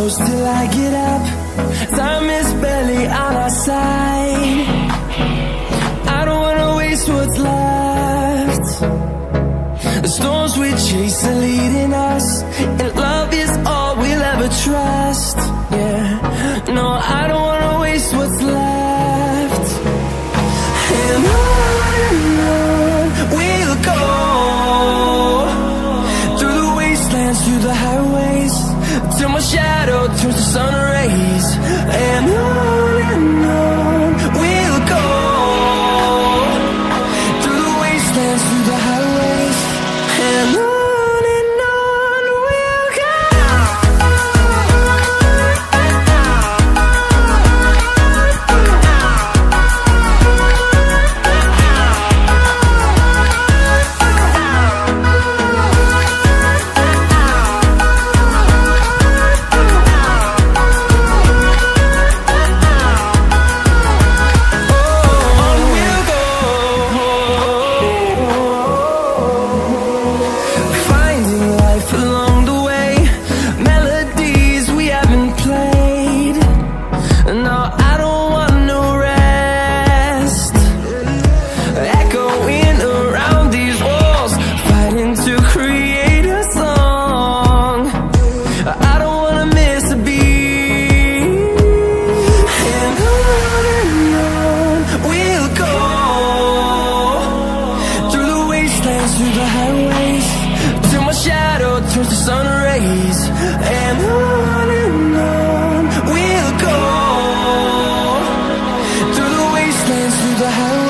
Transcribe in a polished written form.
close till I get up. Time is barely on our side. I don't wanna waste what's left. The storms we chase are leading us, and love is all we'll ever trust. Yeah, no, I don't wanna waste what's left. And on we'll go, through the wastelands, through the highways, till my shadow turns to sun rays. And on we'll go, through the wastelands, through the highways, and on we'll go. Through the highways, till my shadow turns to sun rays. And on we'll go, through the wastelands, through the highways.